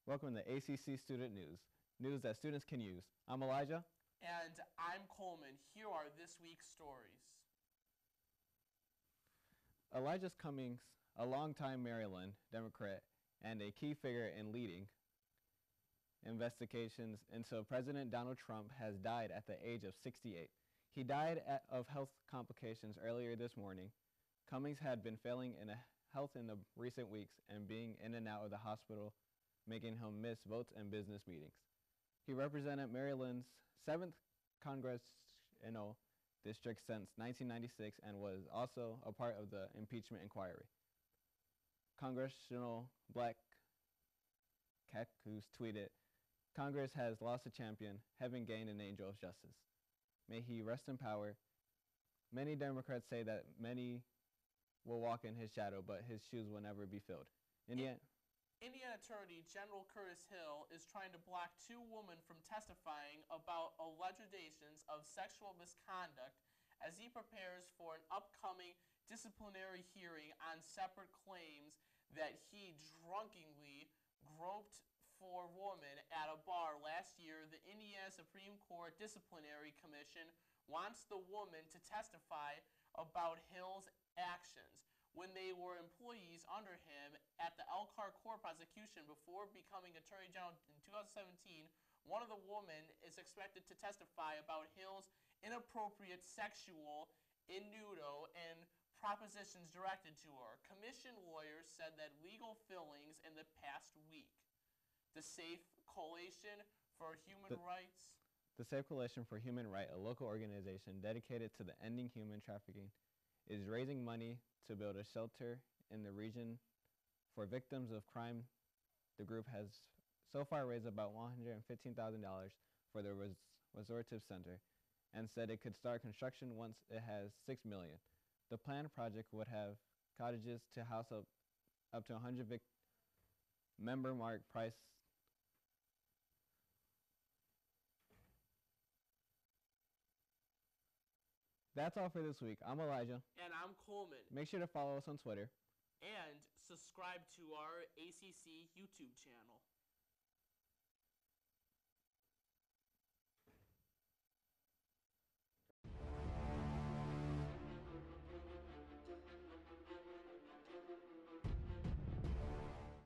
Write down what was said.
Welcome to ACC Student News, news that students can use. I'm Elijah. And I'm Coleman. Here are this week's stories. Elijah Cummings, a longtime Maryland Democrat and a key figure in leading investigations into President Donald Trump, has died at the age of 68. He died of health complications earlier this morning. Cummings had been failing in health in the recent weeks and being in and out of the hospital, making him miss votes and business meetings. He represented Maryland's 7th congressional district since 1996 and was also a part of the impeachment inquiry. Congressional Black Cactus tweeted, "Congress has lost a champion, heaven gained an angel of justice. May he rest in power." Many Democrats say that many will walk in his shadow, but his shoes will never be filled. Indiana Attorney General Curtis Hill is trying to block two women from testifying about allegations of sexual misconduct as he prepares for an upcoming disciplinary hearing on separate claims that he drunkenly groped four women at a bar last year. The Indiana Supreme Court Disciplinary Commission wants the woman to testify about Hill's actions when they were employees under him at the Elkhart Court prosecution before becoming Attorney General in 2017. One of the women is expected to testify about Hill's inappropriate sexual innuendo and propositions directed to her. Commission lawyers said that legal fillings in the past week. The Safe Coalition for Human Rights. The Safe Coalition for Human Rights, a local organization dedicated to the ending human trafficking, is raising money to build a shelter in the region for victims of crime. The group has so far raised about $115,000 for the restorative center and said it could start construction once it has $6 million. The planned project would have cottages to house up to 100 member mark price. That's all for this week. I'm Elijah. And I'm Coleman. Make sure to follow us on Twitter. And subscribe to our ACC YouTube channel.